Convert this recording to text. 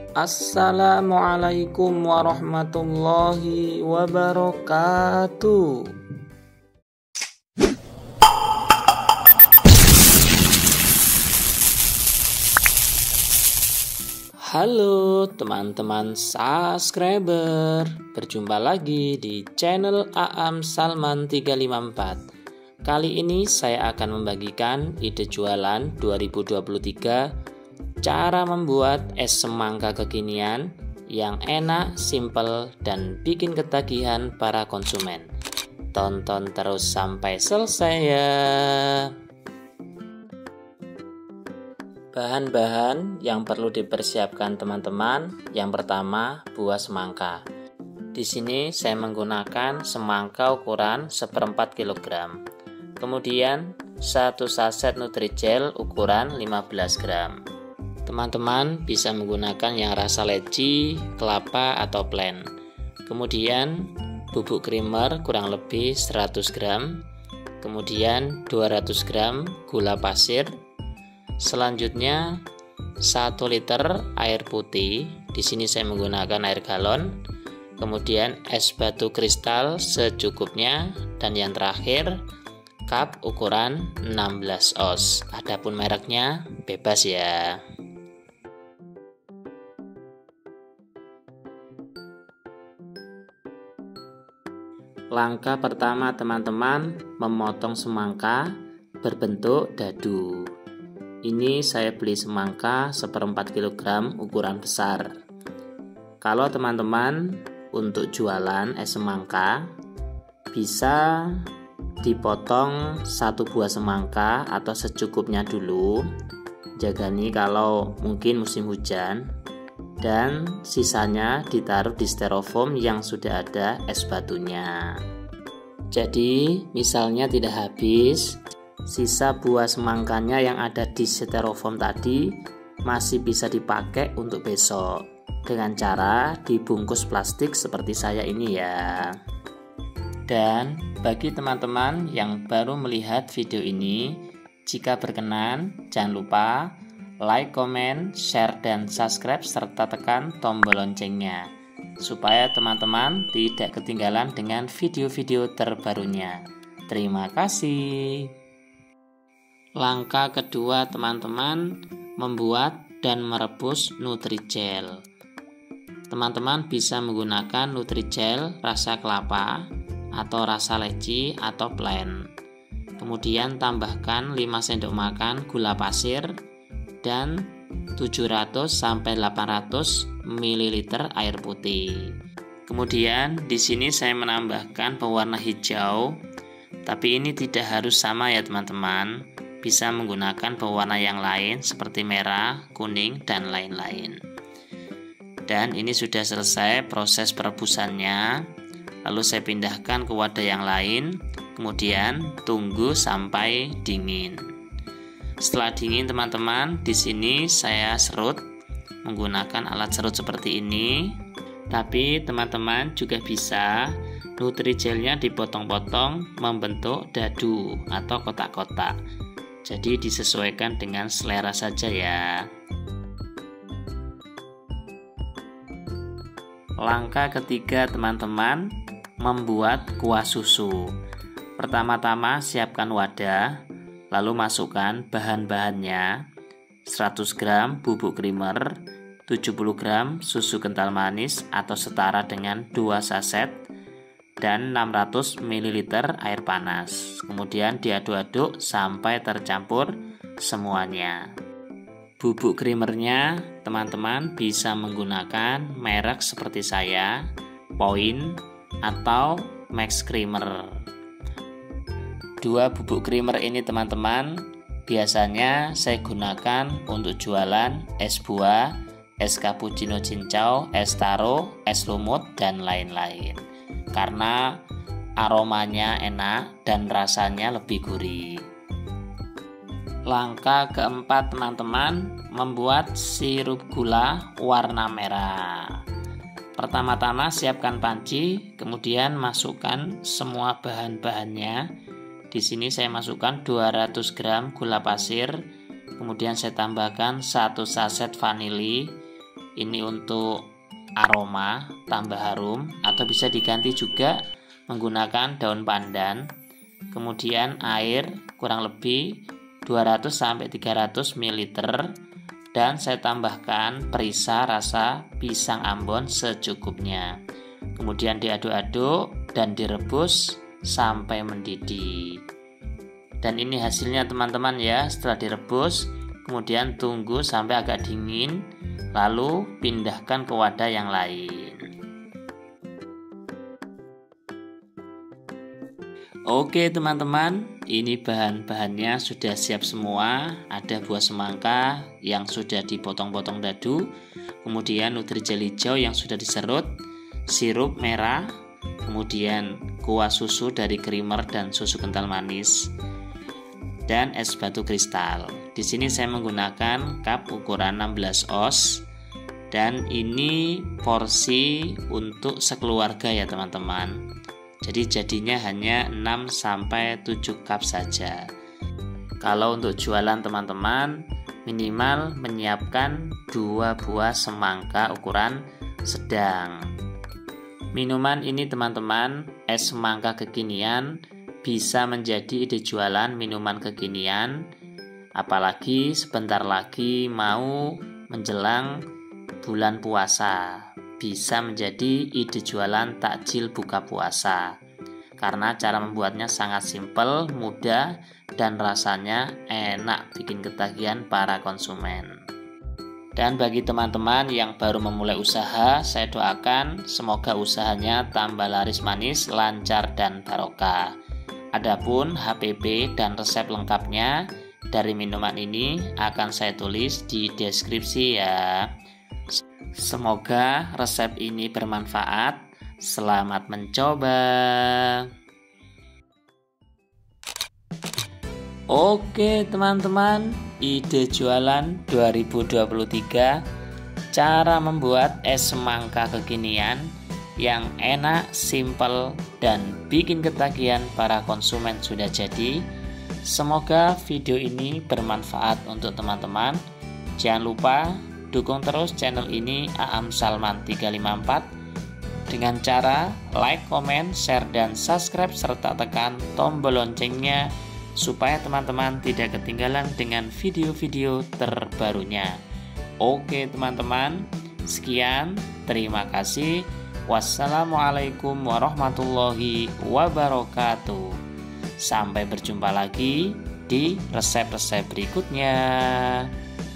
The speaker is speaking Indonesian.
Assalamualaikum warahmatullahi wabarakatuh. Halo teman-teman subscriber, berjumpa lagi di channel Aam Salman 354. Kali ini saya akan membagikan ide jualan 2023, cara membuat es semangka kekinian yang enak, simple, dan bikin ketagihan para konsumen. Tonton terus sampai selesai ya. Bahan-bahan yang perlu dipersiapkan teman-teman. Yang pertama, buah semangka. Di sini saya menggunakan semangka ukuran 1/4 kg. Kemudian 1 saset Nutrijel ukuran 15 gram. Teman-teman bisa menggunakan yang rasa leci, kelapa, atau plain. Kemudian bubuk creamer kurang lebih 100 gram. Kemudian 200 gram gula pasir. Selanjutnya 1 liter air putih. Di sini saya menggunakan air galon. Kemudian es batu kristal secukupnya, dan yang terakhir cup ukuran 16 oz. Adapun mereknya bebas ya. Langkah pertama teman-teman, memotong semangka berbentuk dadu. Ini saya beli semangka 1/4 kg ukuran besar. Kalau teman-teman untuk jualan es semangka, bisa dipotong 1 buah semangka atau secukupnya dulu. Jaga nih kalau mungkin musim hujan, dan sisanya ditaruh di styrofoam yang sudah ada es batunya. Jadi misalnya tidak habis, sisa buah semangkanya yang ada di styrofoam tadi masih bisa dipakai untuk besok dengan cara dibungkus plastik seperti saya ini ya. Dan bagi teman-teman yang baru melihat video ini, jika berkenan jangan lupa like, comment, share, dan subscribe serta tekan tombol loncengnya supaya teman-teman tidak ketinggalan dengan video-video terbarunya. Terima kasih. Langkah kedua teman-teman, membuat dan merebus Nutrijel. Teman-teman bisa menggunakan Nutrijel rasa kelapa atau rasa leci atau plain. Kemudian tambahkan 5 sendok makan gula pasir dan 700-800 ml air putih. Kemudian di sini saya menambahkan pewarna hijau, tapi ini tidak harus sama ya teman-teman. Bisa menggunakan pewarna yang lain seperti merah, kuning, dan lain-lain. Dan ini sudah selesai proses perebusannya. Lalu saya pindahkan ke wadah yang lain, kemudian tunggu sampai dingin. Setelah dingin teman-teman, di sini saya serut menggunakan alat serut seperti ini. Tapi teman-teman juga bisa Nutrijelnya dipotong-potong membentuk dadu atau kotak-kotak. Jadi disesuaikan dengan selera saja ya. Langkah ketiga teman-teman, membuat kuah susu. Pertama-tama siapkan wadah, lalu masukkan bahan-bahannya. 100 gram bubuk creamer, 70 gram susu kental manis atau setara dengan 2 saset, dan 600 ml air panas. Kemudian diaduk-aduk sampai tercampur semuanya. Bubuk creamernya teman-teman bisa menggunakan merek seperti saya, Point atau Max Creamer. 2 bubuk creamer ini teman-teman biasanya saya gunakan untuk jualan es buah, es cappuccino cincau, es taro, es lumut, dan lain-lain. Karena aromanya enak dan rasanya lebih gurih. Langkah keempat teman-teman, membuat sirup gula warna merah. Pertama-tama siapkan panci, kemudian masukkan semua bahan-bahannya. Di sini saya masukkan 200 gram gula pasir, kemudian saya tambahkan 1 saset vanili. ini untuk aroma, tambah harum, atau bisa diganti juga menggunakan daun pandan. Kemudian air kurang lebih 200-300 ml, dan saya tambahkan perisa rasa pisang Ambon secukupnya. Kemudian diaduk-aduk dan direbus sampai mendidih. Dan ini hasilnya teman-teman ya. Setelah direbus, kemudian tunggu sampai agak dingin, lalu pindahkan ke wadah yang lain. Oke teman-teman, ini bahan-bahannya sudah siap semua. Ada buah semangka yang sudah dipotong-potong dadu, kemudian nutrijel hijau yang sudah diserut, sirup merah, kemudian kuah susu dari creamer dan susu kental manis, dan es batu kristal. Di sini saya menggunakan cup ukuran 16 oz, dan ini porsi untuk sekeluarga ya teman-teman. Jadi jadinya hanya 6-7 cup saja. Kalau untuk jualan teman-teman, minimal menyiapkan 2 buah semangka ukuran sedang. Minuman ini teman-teman, es semangka kekinian, bisa menjadi ide jualan minuman kekinian, apalagi sebentar lagi mau menjelang bulan puasa. Bisa menjadi ide jualan takjil buka puasa, karena cara membuatnya sangat simpel, mudah, dan rasanya enak, bikin ketagihan para konsumen. Dan bagi teman-teman yang baru memulai usaha, saya doakan semoga usahanya tambah laris manis, lancar, dan barokah. Adapun HPP dan resep lengkapnya dari minuman ini akan saya tulis di deskripsi ya. Semoga resep ini bermanfaat. Selamat mencoba. Oke teman-teman, ide jualan 2023, cara membuat es semangka kekinian yang enak, simple, dan bikin ketagihan para konsumen sudah jadi. Semoga video ini bermanfaat untuk teman-teman. Jangan lupa dukung terus channel ini, Aam Salman 354, dengan cara like, comment, share, dan subscribe, serta tekan tombol loncengnya supaya teman-teman tidak ketinggalan dengan video-video terbarunya. Oke teman-teman, sekian, terima kasih. Wassalamualaikum warahmatullahi wabarakatuh. Sampai berjumpa lagi di resep-resep berikutnya.